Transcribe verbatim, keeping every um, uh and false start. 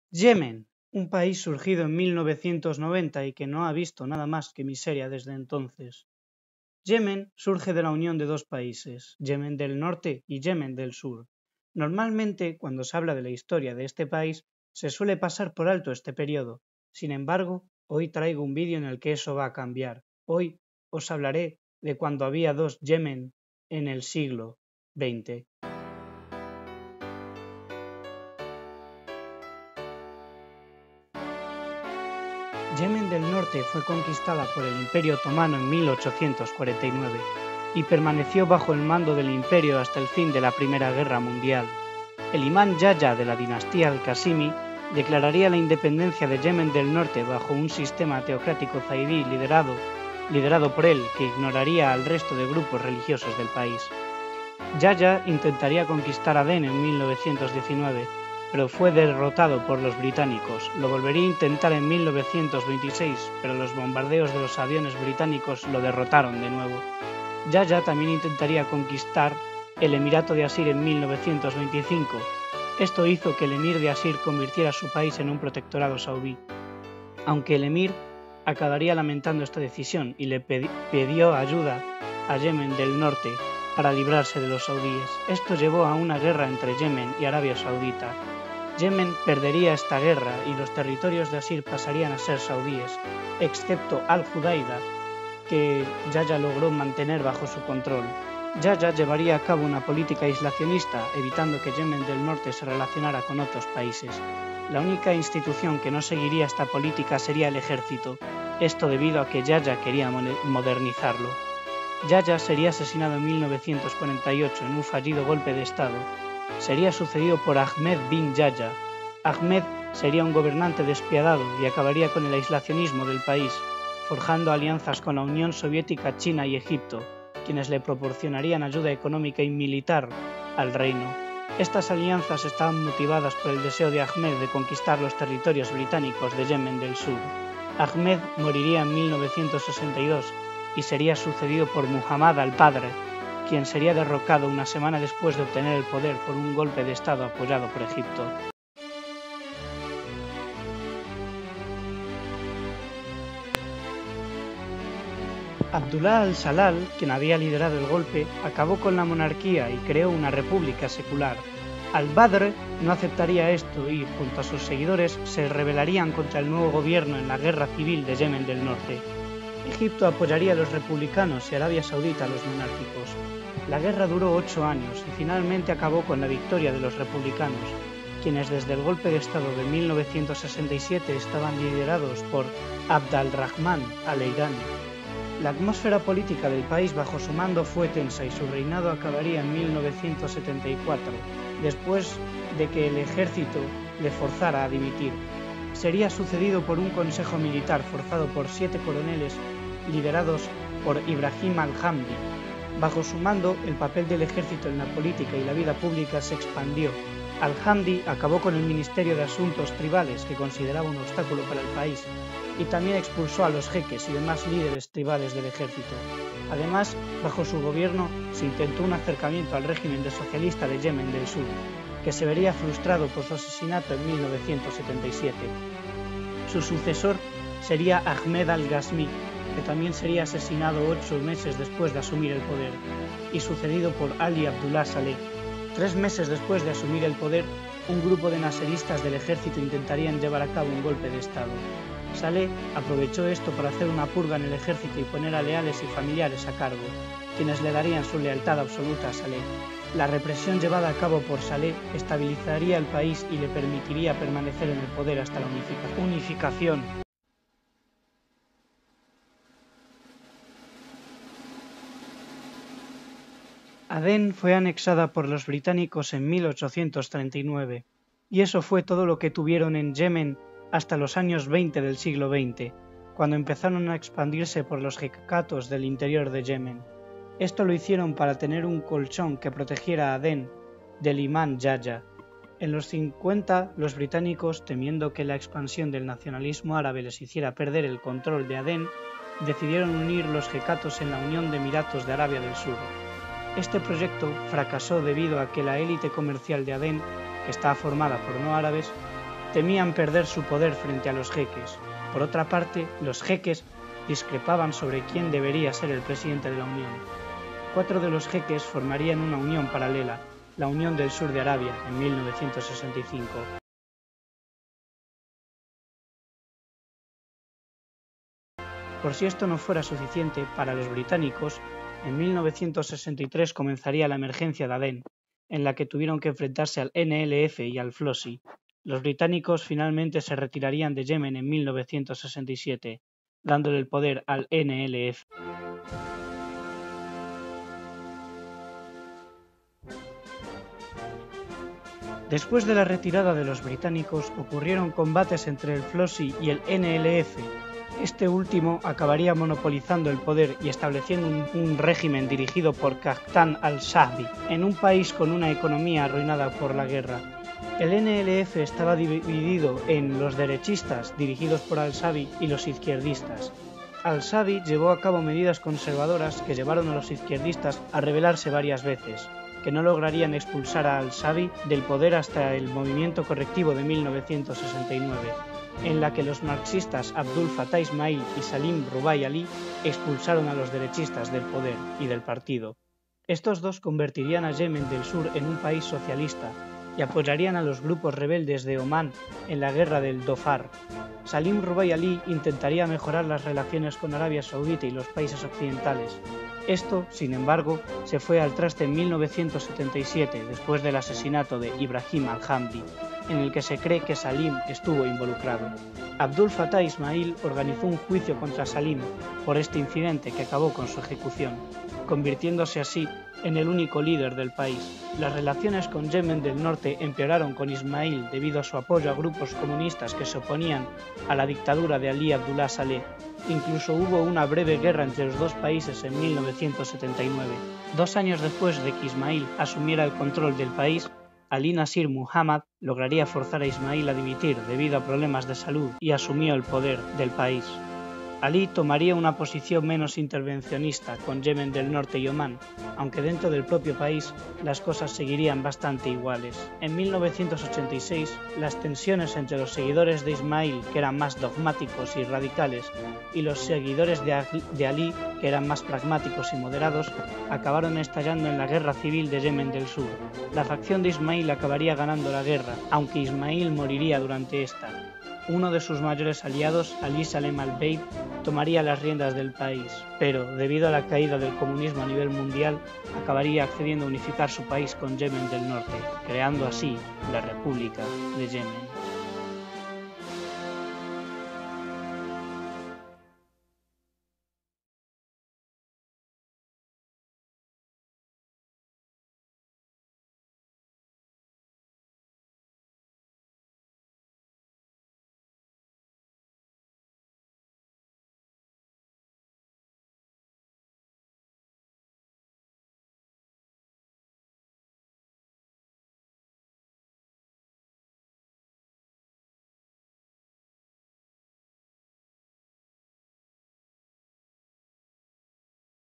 Yemen, un país surgido en mil novecientos noventa y que no ha visto nada más que miseria desde entonces. Yemen surge de la unión de dos países, Yemen del Norte y Yemen del Sur. Normalmente, cuando se habla de la historia de este país, se suele pasar por alto este periodo. Sin embargo, hoy traigo un vídeo en el que eso va a cambiar. Hoy os hablaré de cuando había dos Yemen en el siglo veinte. Yemen del Norte fue conquistada por el Imperio Otomano en mil ochocientos cuarenta y nueve y permaneció bajo el mando del imperio hasta el fin de la Primera Guerra Mundial. El imán Yahya de la dinastía al-Qasimi declararía la independencia de Yemen del Norte bajo un sistema teocrático zaidí liderado, liderado por él, que ignoraría al resto de grupos religiosos del país. Yahya intentaría conquistar Adén en mil novecientos diecinueve, pero fue derrotado por los británicos. Lo volvería a intentar en mil novecientos veintiséis, pero los bombardeos de los aviones británicos lo derrotaron de nuevo. Yahya también intentaría conquistar el Emirato de Asir en mil novecientos veinticinco. Esto hizo que el emir de Asir convirtiera su país en un protectorado saudí. Aunque el emir acabaría lamentando esta decisión y le pidió ayuda a Yemen del Norte para librarse de los saudíes. Esto llevó a una guerra entre Yemen y Arabia Saudita. Yemen perdería esta guerra y los territorios de Asir pasarían a ser saudíes, excepto Al-Judaida, que Yahya logró mantener bajo su control. Yahya llevaría a cabo una política aislacionista, evitando que Yemen del Norte se relacionara con otros países. La única institución que no seguiría esta política sería el ejército, esto debido a que Yahya quería modernizarlo. Yahya sería asesinado en mil novecientos cuarenta y ocho en un fallido golpe de estado. Sería sucedido por Ahmed bin Yahya. Ahmed sería un gobernante despiadado y acabaría con el aislacionismo del país, forjando alianzas con la Unión Soviética, China y Egipto, quienes le proporcionarían ayuda económica y militar al reino. Estas alianzas estaban motivadas por el deseo de Ahmed de conquistar los territorios británicos de Yemen del Sur. Ahmed moriría en mil novecientos sesenta y dos y sería sucedido por Muhammad al-Padre, quien sería derrocado una semana después de obtener el poder por un golpe de estado apoyado por Egipto. Abdullah al-Salal, quien había liderado el golpe, acabó con la monarquía y creó una república secular. Al-Badr no aceptaría esto y, junto a sus seguidores, se rebelarían contra el nuevo gobierno en la guerra civil de Yemen del Norte. Egipto apoyaría a los republicanos y Arabia Saudita a los monárquicos. La guerra duró ocho años y finalmente acabó con la victoria de los republicanos, quienes desde el golpe de estado de mil novecientos sesenta y siete estaban liderados por Abd al-Rahman al-Eirani. La atmósfera política del país bajo su mando fue tensa y su reinado acabaría en mil novecientos setenta y cuatro, después de que el ejército le forzara a dimitir. Sería sucedido por un consejo militar forzado por siete coroneles liderados por Ibrahim al-Hamdi. Bajo su mando, el papel del ejército en la política y la vida pública se expandió. Al-Hamdi acabó con el Ministerio de Asuntos Tribales, que consideraba un obstáculo para el país, y también expulsó a los jeques y demás líderes tribales del ejército. Además, bajo su gobierno se intentó un acercamiento al régimen de socialista de Yemen del Sur, que se vería frustrado por su asesinato en mil novecientos setenta y siete. Su sucesor sería Ahmed al-Ghazmi, que también sería asesinado ocho meses después de asumir el poder, y sucedido por Ali Abdullah Saleh. Tres meses después de asumir el poder, un grupo de naseristas del ejército intentarían llevar a cabo un golpe de estado. Saleh aprovechó esto para hacer una purga en el ejército y poner a leales y familiares a cargo, quienes le darían su lealtad absoluta a Saleh. La represión llevada a cabo por Saleh estabilizaría el país y le permitiría permanecer en el poder hasta la unificación. Adén fue anexada por los británicos en mil ochocientos treinta y nueve, y eso fue todo lo que tuvieron en Yemen hasta los años veinte del siglo veinte, cuando empezaron a expandirse por los jecatos del interior de Yemen. Esto lo hicieron para tener un colchón que protegiera a Adén del imán Yahya. En los cincuenta, los británicos, temiendo que la expansión del nacionalismo árabe les hiciera perder el control de Adén, decidieron unir los jecatos en la Unión de Emiratos de Arabia del Sur. Este proyecto fracasó debido a que la élite comercial de Adén, que estaba formada por no árabes, temían perder su poder frente a los jeques. Por otra parte, los jeques discrepaban sobre quién debería ser el presidente de la Unión. Cuatro de los jeques formarían una unión paralela, la Unión del Sur de Arabia, en mil novecientos sesenta y cinco. Por si esto no fuera suficiente para los británicos, en mil novecientos sesenta y tres comenzaría la emergencia de Adén, en la que tuvieron que enfrentarse al N L F y al Flosi. Los británicos finalmente se retirarían de Yemen en mil novecientos sesenta y siete, dándole el poder al N L F. Después de la retirada de los británicos, ocurrieron combates entre el Flosi y el N L F. Este último acabaría monopolizando el poder y estableciendo un, un régimen dirigido por Kaftan al-Shahbi, en un país con una economía arruinada por la guerra. El N L F estaba dividido en los derechistas, dirigidos por al-Shahbi, y los izquierdistas. Al-Shahbi llevó a cabo medidas conservadoras que llevaron a los izquierdistas a rebelarse varias veces, que no lograrían expulsar a al-Shahbi del poder hasta el movimiento correctivo de mil novecientos sesenta y nueve, en la que los marxistas Abdul Fattah Ismail y Salim Rubai Ali expulsaron a los derechistas del poder y del partido. Estos dos convertirían a Yemen del Sur en un país socialista y apoyarían a los grupos rebeldes de Omán en la guerra del Dhofar. Salim Rubai Ali intentaría mejorar las relaciones con Arabia Saudita y los países occidentales. Esto, sin embargo, se fue al traste en mil novecientos setenta y siete, después del asesinato de Ibrahim al-Hamdi, en el que se cree que Salim estuvo involucrado. Abdul Fattah Ismail organizó un juicio contra Salim por este incidente que acabó con su ejecución, convirtiéndose así en el único líder del país. Las relaciones con Yemen del Norte empeoraron con Ismail debido a su apoyo a grupos comunistas que se oponían a la dictadura de Ali Abdullah Saleh. Incluso hubo una breve guerra entre los dos países en mil novecientos setenta y nueve. Dos años después de que Ismail asumiera el control del país, Ali Nasir Muhammad lograría forzar a Ismail a dimitir debido a problemas de salud y asumió el poder del país. Ali tomaría una posición menos intervencionista con Yemen del Norte y Omán, aunque dentro del propio país las cosas seguirían bastante iguales. En mil novecientos ochenta y seis, las tensiones entre los seguidores de Ismail, que eran más dogmáticos y radicales, y los seguidores de Ali, que eran más pragmáticos y moderados, acabaron estallando en la guerra civil de Yemen del Sur. La facción de Ismail acabaría ganando la guerra, aunque Ismail moriría durante esta. Uno de sus mayores aliados, Ali Salem al-Beid, tomaría las riendas del país, pero, debido a la caída del comunismo a nivel mundial, acabaría accediendo a unificar su país con Yemen del Norte, creando así la República de Yemen.